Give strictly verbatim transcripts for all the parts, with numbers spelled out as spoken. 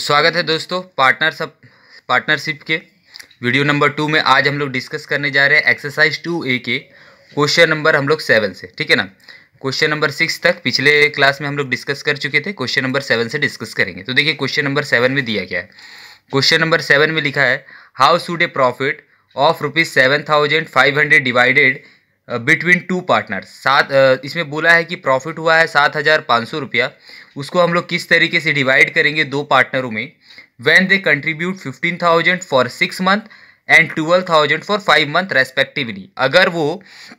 स्वागत है दोस्तों पार्टनरशिप पार्टनरशिप के वीडियो नंबर टू में। आज हम लोग डिस्कस करने जा रहे हैं एक्सरसाइज टू ए के क्वेश्चन नंबर हम लोग सेवन से, ठीक है ना। क्वेश्चन नंबर सिक्स तक पिछले क्लास में हम लोग डिस्कस कर चुके थे, क्वेश्चन नंबर सेवन से डिस्कस करेंगे। तो देखिए क्वेश्चन नंबर सेवन में दिया गया है। क्वेश्चन नंबर सेवन में लिखा है how should a profit of rupees seven thousand five hundred divided between two partners. सात uh, इसमें बोला है कि प्रॉफिट हुआ है सात हज़ार पाँच सौ रुपया, उसको हम लोग किस तरीके से डिवाइड करेंगे दो पार्टनरों में। When they contribute fifteen thousand for six month and twelve thousand for five month respectively. अगर वो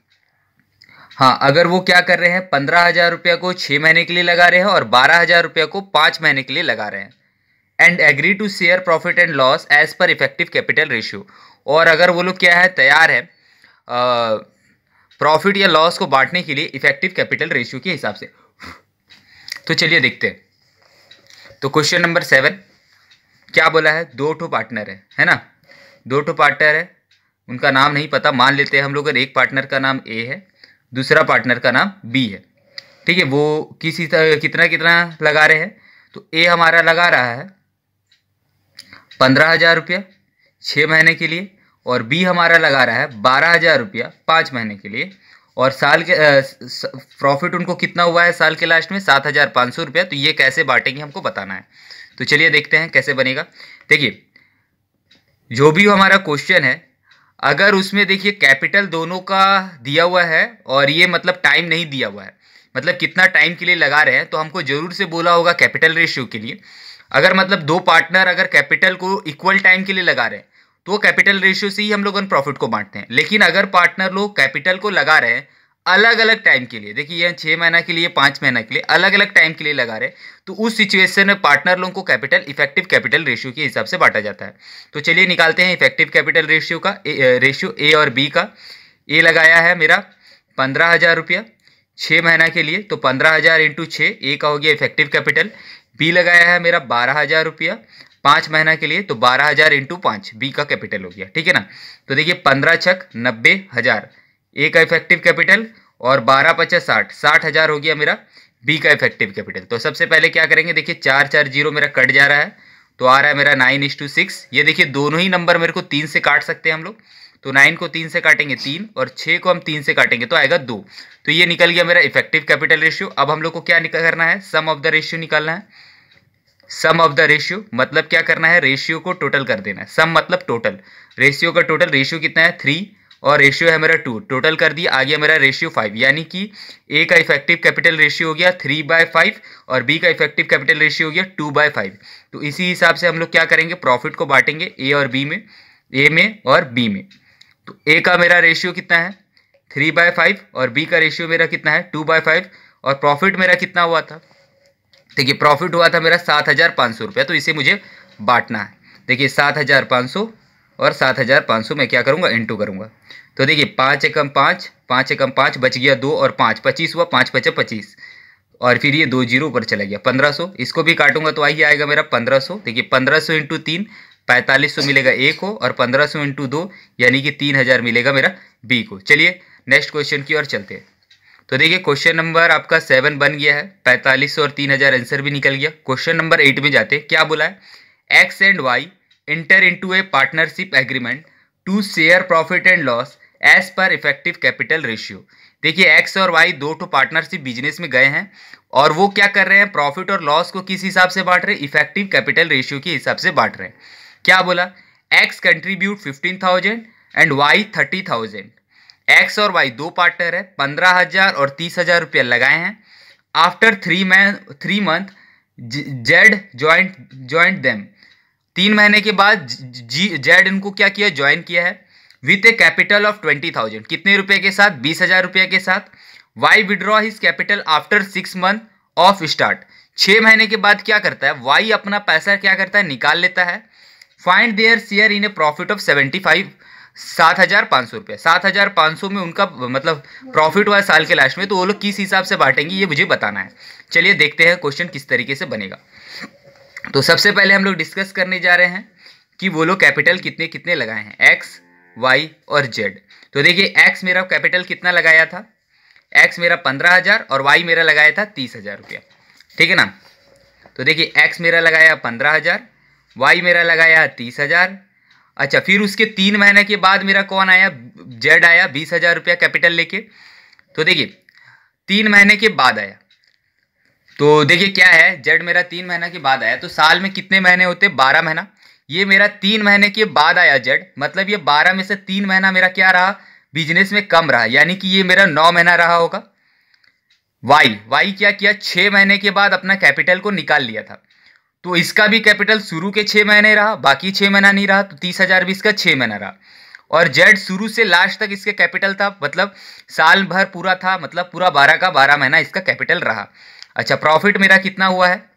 हाँ अगर वो क्या कर रहे हैं, पंद्रह हज़ार रुपया को छः महीने के लिए लगा रहे हैं और बारह हज़ार रुपया को पाँच महीने के लिए लगा रहे हैं। And agree to share profit and loss as per effective capital ratio. और अगर वो लोग क्या है तैयार है आ, प्रॉफिट या लॉस को बांटने के लिए इफेक्टिव कैपिटल रेशियो के हिसाब से। तो चलिए देखते हैं। तो क्वेश्चन नंबर सेवन क्या बोला है, दो ठो पार्टनर है है ना, दो ठो पार्टनर है, उनका नाम नहीं पता, मान लेते हैं हम लोग। एक पार्टनर का नाम ए है, दूसरा पार्टनर का नाम बी है, ठीक है। वो किसी तरह कितना कितना लगा रहे हैं, तो ए हमारा लगा रहा है पंद्रह हजार रुपया छः महीने के लिए और बी हमारा लगा रहा है बारह हजार रुपया पाँच महीने के लिए। और साल के प्रॉफिट उनको कितना हुआ है साल के लास्ट में, सात हजार पाँच सौ रुपया। तो ये कैसे बांटेंगे हमको बताना है। तो चलिए देखते हैं कैसे बनेगा। देखिए जो भी हमारा क्वेश्चन है, अगर उसमें देखिए कैपिटल दोनों का दिया हुआ है और ये मतलब टाइम नहीं दिया हुआ है, मतलब कितना टाइम के लिए लगा रहे हैं, तो हमको जरूर से बोला होगा कैपिटल रेशियो के लिए। अगर मतलब दो पार्टनर अगर कैपिटल को इक्वल टाइम के लिए लगा रहे हैं तो कैपिटल रेशियो से ही हम लोग प्रॉफिट को बांटते हैं। लेकिन अगर पार्टनर लोग कैपिटल को लगा रहे हैं अलग अलग टाइम के लिए, देखिए ये छः महीना के लिए पाँच महीना के लिए अलग अलग टाइम के लिए लगा रहे हैं, तो उस सिचुएशन में पार्टनर लोगों को कैपिटल इफेक्टिव कैपिटल रेशियो के हिसाब से बांटा जाता है। तो चलिए निकालते हैं इफेक्टिव कैपिटल रेशियो का, रेशियो ए और बी का। ए लगाया है मेरा पंद्रह हज़ार रुपया छः महीना के लिए, तो पंद्रह हज़ार इंटू छः ए का हो गया इफेक्टिव कैपिटल। बी लगाया है मेरा बारह हज़ार रुपया पाँच महीना के लिए, तो बारह हज़ार इंटू पाँच बी का कैपिटल हो गया, ठीक है ना। तो देखिए पंद्रह छक नब्बे हज़ार ए का इफेक्टिव कैपिटल और बारह पचास साठ साठ हज़ार हो गया मेरा बी का इफेक्टिव कैपिटल। तो सबसे पहले क्या करेंगे, देखिए चार चार जीरो मेरा कट जा रहा है, तो आ रहा है मेरा नाइन इस टू सिक्स। ये देखिए दोनों ही नंबर मेरे को तीन से काट सकते हैं हम लोग, तो नाइन को तीन से काटेंगे तीन और छः को हम तीन से काटेंगे तो आएगा दो। तो ये निकल गया मेरा इफेक्टिव कैपिटल रेशियो। अब हम लोग को क्या करना है, सम ऑफ द रेशियो निकालना है। सम ऑफ द रेशियो मतलब क्या करना है, रेशियो को टोटल कर देना है। सम मतलब टोटल, रेशियो का टोटल। रेशियो कितना है थ्री और रेशियो है मेरा टू, टोटल कर दिया, आ गया मेरा रेशियो फाइव। यानी कि ए का इफेक्टिव कैपिटल रेशियो हो गया थ्री बाय फाइव और बी का इफेक्टिव कैपिटल रेशियो हो गया टू बाय फाइव। तो इसी हिसाब से हम लोग क्या करेंगे, प्रॉफिट को बांटेंगे ए और बी में, ए में और बी में। तो ए का मेरा रेशियो कितना है थ्री बाय फाइव और बी का रेशियो मेरा कितना है टू बाय फाइव और प्रॉफिट मेरा कितना हुआ था, देखिए प्रॉफिट हुआ था मेरा सात हज़ार पाँच सौ रुपया। तो इसे मुझे बांटना है। देखिए सात हज़ार पाँच सौ और सात हज़ार पाँच सौ मैं क्या करूँगा, इंटू करूँगा। तो देखिए पाँच एकम पाँच, पाँच एकम पाँच, बच गया दो और पाँच, पच्चीस हुआ, पाँच पचे पच्चीस और फिर ये दो जीरो ऊपर चला गया पंद्रह सौ। इसको भी काटूंगा तो आइए आएगा मेरा पंद्रह सौ। देखिए पंद्रह सौ इंटू तीन पैंतालीस सौ मिलेगा ए को और पंद्रह सौ इंटू दो यानी कि तीन हज़ार मिलेगा मेरा बी को। चलिए नेक्स्ट क्वेश्चन की ओर चलते हैं। तो देखिए क्वेश्चन नंबर आपका सेवन बन गया है, पैंतालीस सौ और तीन हज़ार आंसर भी निकल गया। क्वेश्चन नंबर एट में जाते हैं। क्या बोला है, X and Y enter into a partnership agreement to share profit and loss as per effective capital ratio. देखिए एक्स और वाई दो ठो पार्टनरशिप बिजनेस में गए हैं और वो क्या कर रहे हैं, प्रॉफिट और लॉस को किस हिसाब से बांट रहे हैं, इफेक्टिव कैपिटल रेशियो के हिसाब से बांट रहे हैं। क्या बोला, X contribute fifteen thousand and Y thirty thousand. X और वाई दो पार्टनर है, पंद्रह हजार और तीस हजार रुपया लगाए हैं। After three man three month Z joint joint them. तीन महीने के बाद जी जेड इनको क्या किया, ज्वाइन किया है with a capital of twenty thousand. कितने रुपए के साथ, बीस हजार रुपये के साथ। Y withdraw his capital after six month of start. छः महीने के बाद क्या करता है, वाई अपना पैसा क्या करता है, निकाल लेता है। Find their share in a profit of seventy five सात हजार पाँच सौ रुपये। सात हजार पाँच सौ में उनका मतलब प्रॉफिट हुआ है साल के लास्ट में, तो वो लोग किस हिसाब से बांटेंगे ये मुझे बताना है। चलिए देखते हैं क्वेश्चन किस तरीके से बनेगा। तो सबसे पहले हम लोग डिस्कस करने जा रहे हैं कि वो लोग कैपिटल कितने कितने लगाए हैं, एक्स वाई और जेड। तो देखिए एक्स मेरा कैपिटल कितना लगाया था, एक्स मेरा पंद्रह हजार और वाई मेरा लगाया था तीस हजार रुपया, ठीक है ना। तो देखिए एक्स मेरा लगाया पंद्रह हजार वाई मेरा लगाया तीस हजार। अच्छा, फिर उसके तीन महीने के बाद मेरा कौन आया, जेड आया बीस हजार रुपया कैपिटल लेके। तो देखिए तीन महीने के बाद आया, तो देखिए क्या है, जेड मेरा तीन महीने के बाद आया, तो साल में कितने महीने होते, बारह महीना। ये मेरा तीन महीने के बाद आया जेड, मतलब ये बारह में से तीन महीना मेरा क्या रहा, बिजनेस में कम रहा, यानी कि ये मेरा नौ महीना रहा होगा। वाई वाई क्या किया, छः महीने के बाद अपना कैपिटल को निकाल लिया था, तो इसका भी कैपिटल शुरू के छः महीने रहा, बाकी छः महीना नहीं रहा, तो तीस हजार भी इसका छः महीना रहा। और जेड शुरू से लास्ट तक इसके कैपिटल था, मतलब साल भर पूरा था, मतलब पूरा बारह का बारह महीना इसका कैपिटल रहा। अच्छा, प्रॉफिट मेरा कितना हुआ है,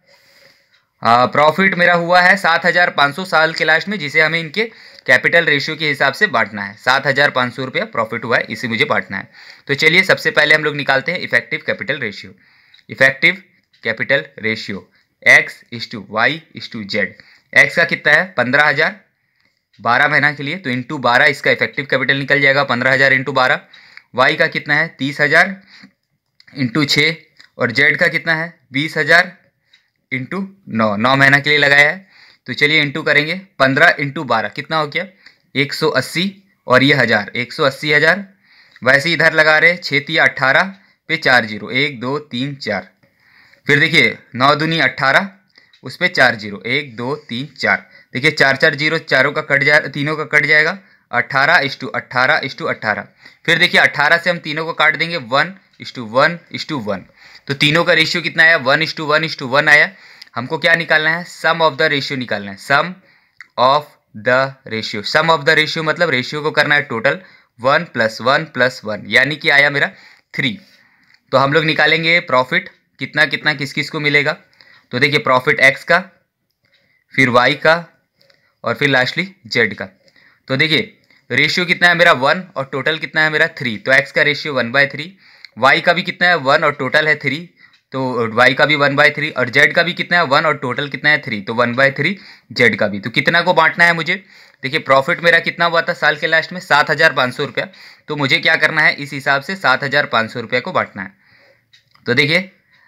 प्रॉफिट मेरा हुआ है सात हजार पाँच सौ साल के लास्ट में, जिसे हमें इनके कैपिटल रेशियो के हिसाब से बांटना है। सात हजार पाँच सौ रुपया प्रॉफिट हुआ है, इसे मुझे बांटना है। तो चलिए सबसे पहले हम लोग निकालते हैं effective capital ratio. Effective capital ratio X is to Y is to Z. X का कितना है पंद्रह हजार बारह महीना के लिए, तो इंटू बारह इसका इफेक्टिव कैपिटल निकल जाएगा, पंद्रह हजार इंटू बारह। वाई का कितना है तीस हजार इंटू छः, और जेड का कितना है बीस हजार इंटू नौ, नौ महीना के लिए लगाया है। तो चलिए इंटू करेंगे, पंद्रह इंटू बारह कितना हो गया एक सौ अस्सी, और ये हज़ार एक सौ अस्सी हज़ार। वैसे इधर लगा रहे छेती अट्ठारह पे चार जीरो, एक दो तीन चार। फिर देखिए नौ दूनी अट्ठारह, उस पर चार जीरो, एक दो तीन चार। देखिए चार चार जीरो, चारों का कट जाए, तीनों का कट जाएगा, अट्ठारह इस टू अट्ठारह इस टू अट्ठारह। फिर देखिए अट्ठारह से हम तीनों को काट देंगे, one is to one is to one. तो तीनों का रेशियो कितना आया, one is to one is to one आया। हमको क्या निकालना है, सम ऑफ द रेशियो निकालना है, sum of the ratio. Sum of the ratio मतलब रेशियो को करना है total, one plus one plus one, यानी कि आया मेरा थ्री। तो हम लोग निकालेंगे प्रॉफिट, कितना कितना किस किस को मिलेगा। तो देखिए प्रॉफिट एक्स का, फिर वाई का, और फिर लास्टली जेड का। तो देखिए रेशियो कितना है मेरा वन, और टोटल कितना है मेरा थ्री, तो एक्स का ratio one by three. Y का भी कितना है वन, और टोटल है थ्री, तो वाई का भी वन बाय थ्री। और जेड का भी कितना है वन, और टोटल कितना है थ्री, तो वन बाय थ्री जेड का भी। तो कितना को बांटना है मुझे, देखिए प्रॉफिट मेरा कितना हुआ था साल के लास्ट में सात हज़ार पाँच सौ रुपया, तो मुझे क्या करना है इस हिसाब से सात हज़ार पाँच सौ रुपया को बांटना है। तो देखिए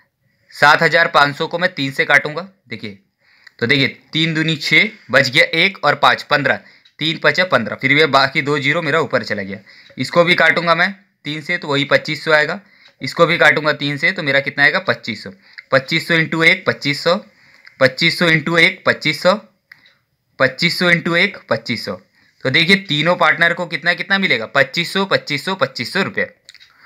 सात हज़ार पाँच सौ को मैं तीन से काटूंगा, देखिए तो देखिए तीन दूनी छः, बच गया एक और पाँच पंद्रह, तीन पचा पंद्रह, फिर ये बाकी दो जीरो मेरा ऊपर चला गया। इसको भी काटूंगा मैं तीन से, तो वही पच्चीस सौ आएगा। इसको भी काटूंगा तीन से, तो मेरा कितना आएगा पच्चीस सौ। पच्चीस सौ इंटू एक पच्चीस सौ, पच्चीस सौ इंटू एक पच्चीस सौ, पच्चीस सौ इंटू एक पच्चीस सौ। तो देखिए तीनों पार्टनर को कितना कितना मिलेगा, पच्चीस सौ पच्चीस सौ पच्चीस सौ रुपये।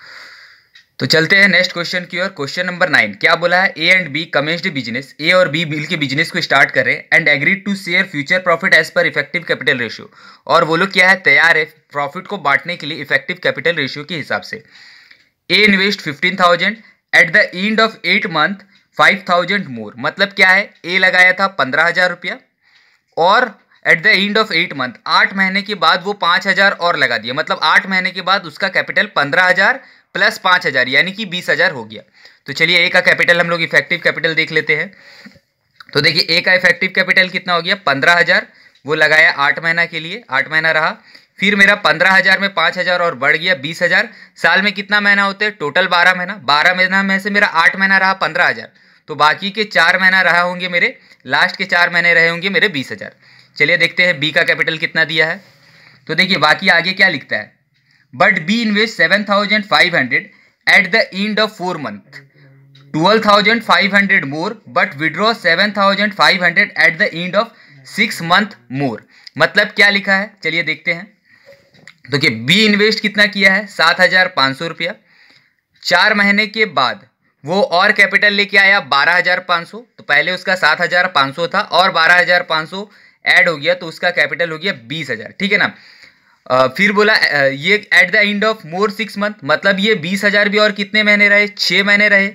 तो चलते हैं नेक्स्ट क्वेश्चन की ओर। क्वेश्चन नंबर नाइन, क्या बोला है, A and B commenced business, A और बी मिल के बिजनेस को स्टार्ट कर रहे हैं, and agreed to share future profit as per effective capital ratio. और वो लोग क्या है, तैयार है प्रॉफिट को बांटने के लिए इफेक्टिव कैपिटल रेशियो के हिसाब से। A invest fifteen thousand, at the end of eight month five thousand more. मतलब क्या है, ए लगाया था पंद्रह हजार रुपया, और at the end of eight month, आठ महीने के बाद वो पाँच हजार और लगा दिया, मतलब आठ महीने के बाद उसका कैपिटल पंद्रह हजार प्लस पाँच हजार यानी कि बीस हजार हो गया। तो चलिए ए का कैपिटल हम लोग इफेक्टिव कैपिटल देख लेते हैं। तो देखिए ए का इफेक्टिव कैपिटल कितना हो गया, पंद्रह हजार, वो लगाया आठ महीना के लिए, आठ महीना रहा। फिर मेरा पंद्रह हजार में पाँच हजार और बढ़ गया बीस हजार। साल में कितना महीना होते हैं, टोटल बारह महीना, बारह महीना में से मेरा आठ महीना रहा पंद्रह हजार, तो बाकी के चार महीना रहा होंगे मेरे, लास्ट के चार महीने रहे होंगे मेरे बीस हजार। चलिए देखते हैं बी का कैपिटल कितना दिया है। तो देखिए बाकी आगे क्या लिखता है, but B invest seven thousand five hundred at the end of four month, twelve thousand five hundred more, but withdraw seven thousand five hundred at the end of six month more. मतलब क्या लिखा है, चलिए देखते हैं। तो कि B invest कितना किया है, सात हजार पाँच सौ रुपया, चार महीने के बाद वो और कैपिटल लेके आया बारह हजार पाँच सौ, तो पहले उसका सात हजार पाँच सौ था और बारह हजार पाँच सौ ऐड हो गया, तो उसका कैपिटल हो गया बीस हजार, ठीक है ना। Uh, फिर बोला uh, ये at the end of more six month, मतलब ये बीस हजार भी और कितने महीने रहे, छः महीने रहे।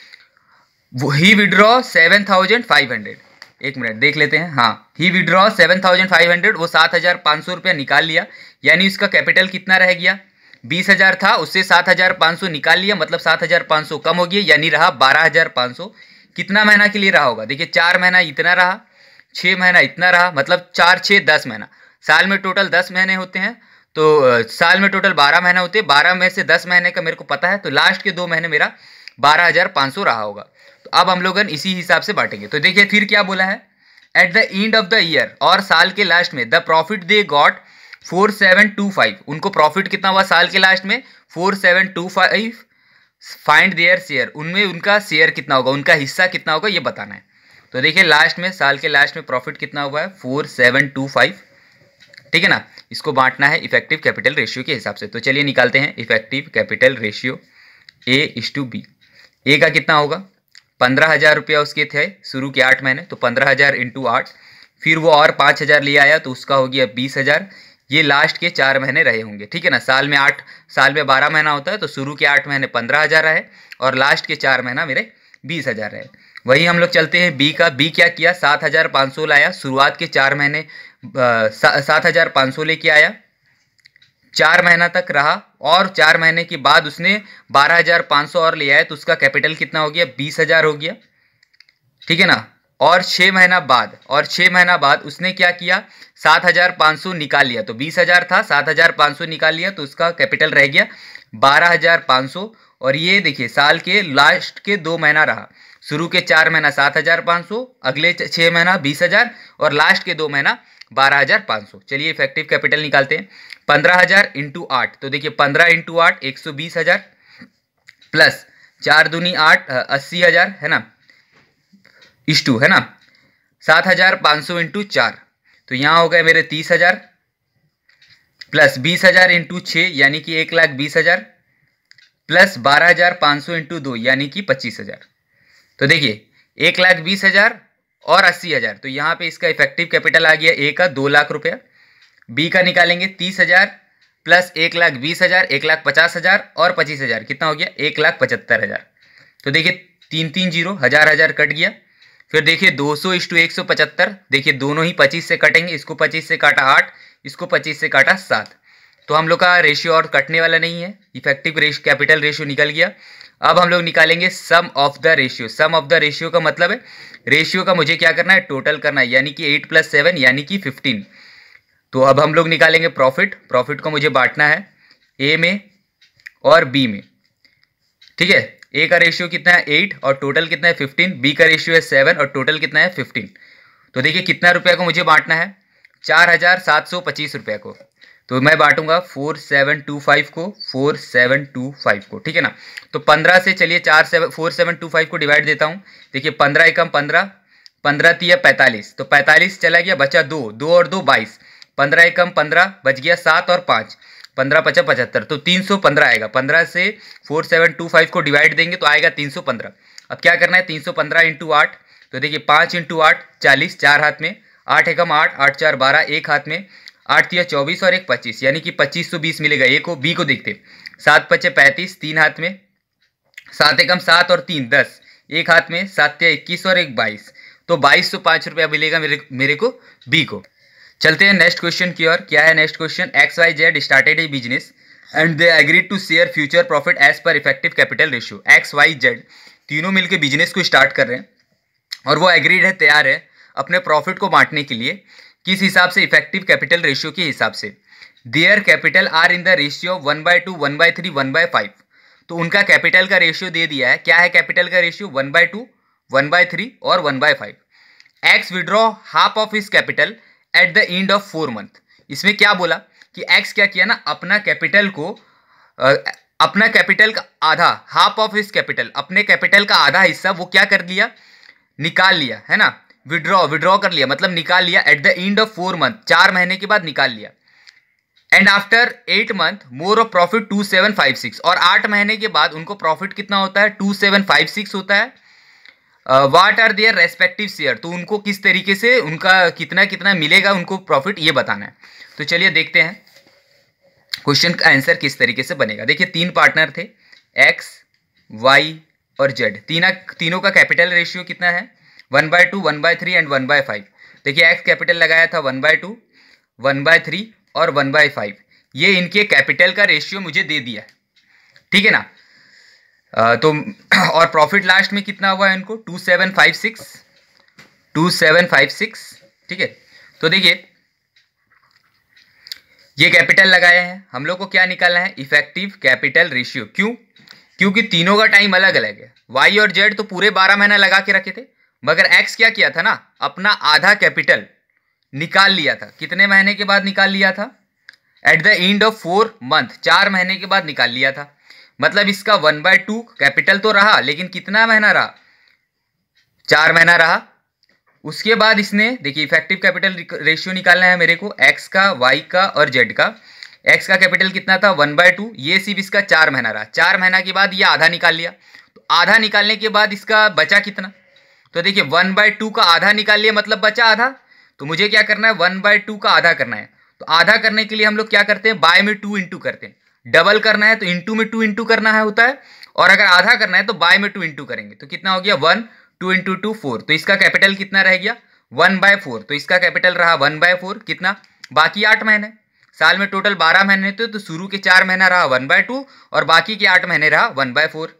He withdraw seven thousand five hundred, एक मिनट देख लेते हैं, हाँ he withdraw seven thousand five hundred, वो सात हजार पाँच सौ रुपया निकाल लिया, यानी उसका कैपिटल कितना रह गया, बीस हजार था, उससे सात हजार पाँच सौ निकाल लिया, मतलब सात हजार पाँच सौ कम हो गया, यानी रहा बारह हजार पाँच सौ। कितना महीना के लिए रहा होगा, देखिए चार महीना इतना रहा, छः महीना इतना रहा, मतलब चार छः दस महीना, साल में टोटल दस महीने होते हैं, तो साल में टोटल बारह महीने होते हैं, बारह में से दस महीने का मेरे को पता है, तो लास्ट के दो महीने मेरा बारह हजार पाँच सौ रहा होगा। तो अब हम लोग इसी हिसाब से बांटेंगे। तो देखिए फिर क्या बोला है, at the end of the year, और साल के लास्ट में the profit they got four seven two five, उनको प्रॉफिट कितना हुआ साल के लास्ट में four seven two five, find their share, उनमें उनका शेयर कितना होगा, उनका हिस्सा कितना होगा ये बताना है। तो देखिए लास्ट में, साल के लास्ट में प्रॉफिट कितना हुआ है फोर सेवन टू फाइव, ठीक है ना। इसको बांटना है इफेक्टिव कैपिटल रेशियो के हिसाब से। तो चलिए निकालते हैं effective capital ratio A is to B. A का कितना होगा, पंद्रह हज़ार रुपया उसके थे शुरू के आठ महीने, तो पंद्रह हज़ार इंटू आठ, फिर वो और पाँच हज़ार ले आया तो उसका हो गया बीस हज़ार। ये लास्ट के चार महीने रहे होंगे, ठीक है ना। साल में आठ, साल में बारह महीना होता है, तो शुरू के आठ महीने पंद्रह हज़ार रहे और लास्ट के चार महीना मेरे बीस हज़ार रहे। वही हम लोग चलते हैं बी का। बी क्या किया, सात हज़ार पाँच सौ लाया, शुरुआत के चार महीने सात हज़ार पाँच सौ लेके आया, चार महीना तक रहा और चार महीने के बाद उसने बारह हज़ार पाँच सौ और ले आया, तो उसका कैपिटल कितना हो गया, बीस हज़ार हो गया, ठीक है ना। और छः महीना बाद और छः महीना बाद उसने क्या किया, सात हज़ार पाँच सौ निकाल लिया, तो बीस हज़ार था, सात हज़ार पाँच सौ निकाल लिया, तो उसका कैपिटल रह गया बारह हज़ार पाँच सौ। और ये देखिए साल के लास्ट के दो महीना रहा, शुरू के चार महीना सात हज़ार पाँच सौ, अगले छः महीना बीस हज़ार और लास्ट के दो महीना बारह हज़ार पाँच सौ। चलिए इफेक्टिव कैपिटल निकालते हैं। पंद्रह हज़ार इंटू आठ, तो देखिए पंद्रह इंटू आठ एक सौ बीस हज़ार, प्लस चार दूनी आठ अस्सी हज़ार है ना, इस टू है ना, सात हज़ार पाँच सौ इंटू चार, तो यहाँ हो गए मेरे तीस हज़ार, प्लस बीस हज़ार इंटू छः यानी कि एक लाख बीस हज़ार, प्लस बारह हज़ार पाँच सौ इंटू दो यानी कि पच्चीस हज़ार। तो देखिए एक लाख बीस हज़ार और अस्सी हज़ार, तो यहाँ पे इसका इफेक्टिव कैपिटल आ गया ए का दो लाख रुपया। बी का निकालेंगे तीस हज़ार प्लस एक लाख बीस हज़ार, एक लाख पचास हज़ार और पच्चीस हज़ार, कितना हो गया एक लाख पचहत्तर हज़ार। तो देखिए तीन तीन जीरो, हज़ार हज़ार कट गया। फिर देखिए दो सौ इस टू एक सौ पचहत्तर, देखिए दोनों ही पच्चीस से कटेंगे, इसको पच्चीस से काटा आठ, इसको पच्चीस से काटा सात, तो हम लोग का रेशियो और कटने वाला नहीं है, इफेक्टिव रेशियो कैपिटल रेशियो निकल गया। अब हम लोग निकालेंगे sum of the ratio. Sum of the ratio का मतलब है रेशियो का मुझे क्या करना है, टोटल करना है, यानी कि एट प्लस सेवन यानी कि फिफ्टीन। तो अब हम लोग निकालेंगे प्रॉफिट। प्रॉफिट को मुझे बांटना है ए में और बी में, ठीक है। ए का रेशियो कितना है एट और टोटल कितना है फिफ्टीन, बी का रेशियो है सेवन और टोटल कितना है फिफ्टीन। तो देखिए कितना रुपया को मुझे बांटना है, चार हज़ार सात सौ पच्चीस रुपया को। तो मैं बांटूंगा फोर सेवन टू फाइव को, फोर सेवन टू फाइव को, ठीक है ना। तो पंद्रह से चलिए चार seven four seven two five को डिवाइड देता हूँ। देखिए पंद्रह एकम पंद्रह, पंद्रह तिया पैंतालीस, तो पैंतालीस चला गया, बचा दो, दो और दो बाईस, पंद्रह एकम पंद्रह, बच गया सात और पाँच, पंद्रह पचा पचहत्तर, तो तीन सौ पंद्रह आएगा। पंद्रह से फोर सेवन टू फाइव को डिवाइड देंगे तो आएगा तीन सौ पंद्रह। अब क्या करना है, तीन सौ पंद्रह इंटू आठ, तो देखिए पाँच इंटू आठ चालीस, चार हाथ में, आठ एकम आठ, आठ चार बारह, एक हाथ में, आठ तिया चौबीस और एक पच्चीस, यानी कि पच्चीस सौ बीस मिलेगा ए को। बी को देखते, सात पचे पैंतीस, तीन हाथ में, सात एकम सात और तीन दस, एक हाथ में, सात तिया इक्कीस और एक बाईस, तो बाईस सौ पाँच रुपया मिलेगा मेरे मेरे को बी को। चलते हैं नेक्स्ट क्वेश्चन की ओर। क्या है next question, X Y Z started a business and they agreed to share future profit as per effective capital ratio. X Y Z तीनों मिलकर बिजनेस को स्टार्ट कर रहे हैं और वो एग्रीड है, तैयार है अपने प्रॉफिट को बांटने के लिए। किस हिसाब से, इफेक्टिव कैपिटल रेशियो के हिसाब से। Their capital are in the ratio one by two, one by three, one by five. तो उनका कैपिटल का रेशियो दे दिया है। क्या है कैपिटल का ratio, one by two, one by three और one by five. X withdraw half of his capital at the end of four month. इसमें क्या बोला कि एक्स क्या किया ना, अपना कैपिटल को अपना कैपिटल का आधा, हाफ ऑफ हिज कैपिटल, अपने कैपिटल का आधा हिस्सा वो क्या कर लिया, निकाल लिया, है ना। विड्रॉ विड्रॉ कर लिया मतलब निकाल लिया at the end of four month, चार महीने के बाद निकाल लिया। And after eight month more of profit two seven five six, और आठ महीने के बाद उनको प्रॉफिट कितना होता है, टू सेवन फाइव सिक्स होता है। What are their respective share, तो उनको किस तरीके से उनका कितना कितना मिलेगा उनको प्रॉफिट, ये बताना है। तो चलिए देखते हैं क्वेश्चन का आंसर किस तरीके से बनेगा। देखिए तीन पार्टनर थे, एक्स वाई और जेड। तीना तीनों का कैपिटल रेशियो कितना है, one by two, one by three and one by five. देखिए एक्स कैपिटल लगाया था one by two, one by three और वन बाय फाइव। ये इनके कैपिटल का रेशियो मुझे दे दिया है, ठीक है ना। आ, तो और प्रॉफिट लास्ट में कितना हुआ है इनको, two seven five six, two seven five six, ठीक है। तो देखिए ये कैपिटल लगाए हैं, हम लोग को क्या निकालना है, इफेक्टिव कैपिटल रेशियो। क्यों, क्योंकि तीनों का टाइम अलग अलग है। वाई और जेड तो पूरे बारह महीना लगा के रखे थे, मगर एक्स क्या किया था ना, अपना आधा कैपिटल निकाल लिया था। कितने महीने के बाद निकाल लिया था? At the end of four month, चार महीने के बाद निकाल लिया था। मतलब इसका वन बाय टू कैपिटल तो रहा, लेकिन कितना महीना रहा? चार महीना रहा। उसके बाद इसने देखिए इफेक्टिव कैपिटल रेशियो निकालना है मेरे को, एक्स का, वाई का और जेड का। एक्स का कैपिटल कितना था? One by two. ये सिर्फ इसका चार महीना रहा। चार महीना के बाद ये आधा निकाल लिया। तो आधा निकालने के बाद इसका बचा कितना? तो देखिए वन बाय टू का आधा निकाल लिया, मतलब बचा आधा। तो मुझे क्या करना है? वन बाय टू का आधा करना है। तो आधा करने के लिए हम लोग क्या करते हैं? बाय में टू इंटू करते हैं। डबल करना है तो इंटू में टू इंटू करना है होता है, और अगर आधा करना है तो बाय में टू इंटू करेंगे। तो कितना हो गया? One, two into two four. तो इसका कैपिटल कितना रह गया? One by four. तो इसका कैपिटल रहा वन बाय फोर। कितना? बाकी आठ महीने। साल में टोटल बारह महीने थे, तो शुरू के चार महीना रहा वन बाय टू और बाकी के आठ महीने रहा वन बाय फोर।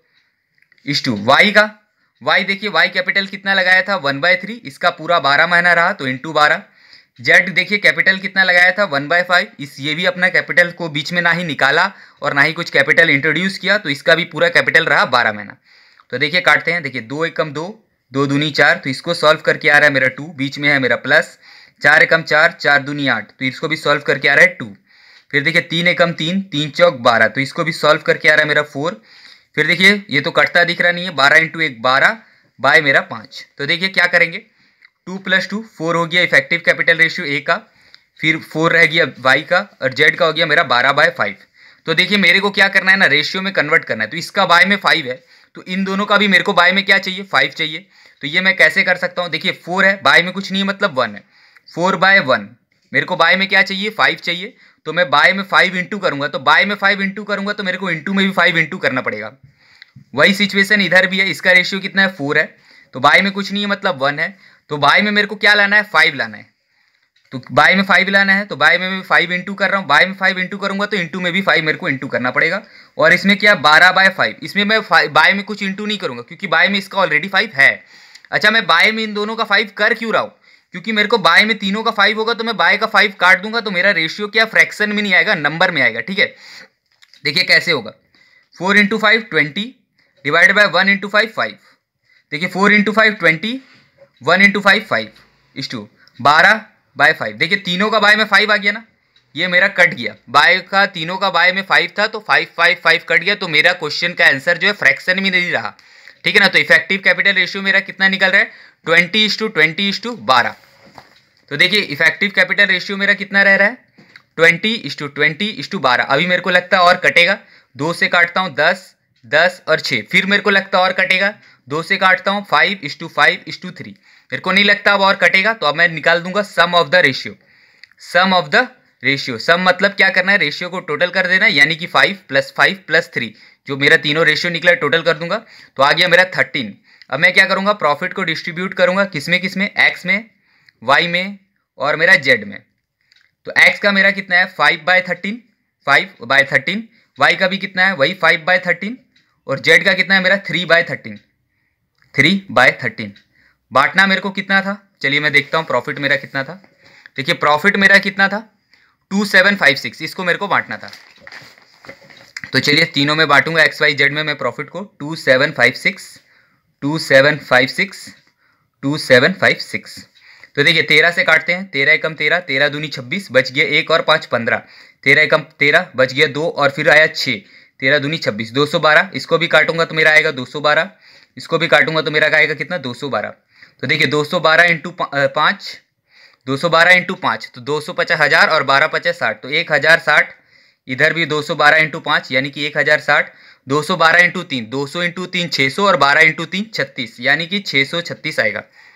इस टू वाई का, वाई देखिए वाई कैपिटल कितना लगाया था? One by three. इसका पूरा बारह महीना रहा तो इंटू बारह। जेड देखिए कैपिटल कितना लगाया था? One by five. इस ये भी अपना कैपिटल को बीच में ना ही निकाला और ना ही कुछ कैपिटल इंट्रोड्यूस किया, तो इसका भी पूरा कैपिटल रहा बारह महीना। तो देखिए काटते हैं। देखिए दो एकम दो, दो दूनी चार, तो इसको सॉल्व करके आ रहा है मेरा टू, बीच में है मेरा प्लस। चार एकम चार, चार दूनी आठ, तो इसको भी सॉल्व करके आ रहा है टू। फिर देखिए तीन एकम तीन, तीन चौक बारह, तो इसको भी सॉल्व करके आ रहा है मेरा फोर। फिर देखिए ये तो कटता दिख रहा नहीं है, बारह इंटू एक बारह, बाय मेरा पाँच। तो देखिए क्या करेंगे? टू प्लस टू फोर हो गया इफेक्टिव कैपिटल रेशियो ए का। फिर फोर रह गया वाई का, और जेड का हो गया मेरा बारह बाय फाइव। तो देखिए मेरे को क्या करना है ना, रेशियो में कन्वर्ट करना है। तो इसका बाय में फाइव है, तो इन दोनों का भी मेरे को बाय में क्या चाहिए? फाइव चाहिए। तो ये मैं कैसे कर सकता हूँ? देखिए फोर है, बाय में कुछ नहीं है, मतलब वन है। फोर बाय वन, मेरे को बाय में क्या चाहिए? फाइव चाहिए। तो मैं बाय में फाइव इंटू करूंगा, तो बाय में फाइव इंटू करूंगा तो मेरे को इंटू में भी फाइव इंटू करना पड़ेगा। वही सिचुएशन इधर भी है। इसका रेशियो कितना है? फोर है, तो बाय में कुछ नहीं है, मतलब वन है। तो बाय में मेरे को क्या लाना है? फाइव लाना है। तो बाय में फाइव लाना है, तो बाय में मैं फाइव इंटू कर रहा हूँ। बाय में फाइव इंटू करूंगा तो इंटू में भी फाइव मेरे को इंटू करना पड़ेगा। और इसमें क्या? बारह बाय फाइव। इसमें मैं बाय में कुछ इंटू नहीं करूंगा, क्योंकि बाय में इसका ऑलरेडी फाइव है। अच्छा, मैं बाय में इन दोनों का फाइव कर क्यों रहा हूँ? क्योंकि मेरे को बाय में तीनों का फाइव होगा, तो मैं बाय का फाइव काट दूंगा, तो मेरा रेशियो क्या? फ्रैक्शन में नहीं आएगा, नंबर में आएगा। ठीक है, देखिए कैसे होगा। Four into five twenty, divide by one into five five. देखिए four into five twenty, one into five five, इस टू बारह बाय फाइव। देखिए तीनों का बाय में फाइव आ गया ना, ये मेरा कट गया। बाय का तीनों का बाय में फाइव था, तो फाइव फाइव फाइव कट गया। तो मेरा क्वेश्चन का आंसर जो है फ्रैक्शन में नहीं रहा। ठीक है ना। तो इफेक्टिव कैपिटल रेशियो मेरा कितना निकल रहा है? Twenty is to twenty is to बारह। तो देखिए इफेक्टिव कैपिटल रेशियो मेरा कितना रह रहा है? Twenty is to twenty is to बारह। अभी मेरे को लगता है और कटेगा, दो से काटता हूँ दस, दस और छः। फिर मेरे को लगता है और कटेगा, दो से काटता हूँ five is to five is to three. मेरे को नहीं लगता अब और कटेगा, तो अब मैं निकाल दूंगा sum of the ratio. Sum of the ratio, sum मतलब क्या करना है? रेशियो को टोटल कर देना है, यानी कि five plus five plus three, जो मेरा तीनों रेशियो निकला है टोटल कर दूंगा, तो आ गया मेरा थर्टीन। अब मैं क्या करूंगा? प्रॉफिट को डिस्ट्रीब्यूट करूंगा, किसमें किसमें? एक्स में, वाई में और मेरा जेड में। तो एक्स का मेरा कितना है? Five by thirteen, five by thirteen. Y का भी कितना है? वही फाइव बाय थर्टीन। और जेड का कितना है मेरा? Three by thirteen, three by thirteen. बांटना मेरे को कितना था? चलिए मैं देखता हूँ प्रॉफिट मेरा कितना था। देखिए प्रॉफिट मेरा कितना था? Two seven five six. इसको मेरे को बांटना था, तो चलिए तीनों में बांटूंगा, एक्स वाई जेड में मैं प्रॉफिट को। Two seven five six, two seven five six, two seven five six. तो देखिए तेरह से काटते हैं, तेरह एकम तेरह, तेरह दूनी छब्बीस, बच गया एक और पाँच पंद्रह, तेरह एकम तेरह, बच गया दो और फिर आया छः, तेरह दूनी छब्बीस, दो सौ बारह। इसको भी काटूंगा तो मेरा आएगा दो सौ बारह, इसको भी काटूंगा तो मेरा आएगा कितना? दो सौ बारह। तो देखिए दो सौ बारह इंटू पाँच, दो सौ बारह इंटू पाँच, तो दो सौ पचास हज़ार और बारह पचास साठ, तो एक हज़ार साठ। इधर भी दो सौ बारह इंटू पाँच यानी कि एक हज़ार साठ। दो सौ बारह इंटू तीन, दो सौ इंटू तीन छः सौ और बारह इंटू तीन छत्तीस, यानी कि छः सौ छत्तीस आएगा।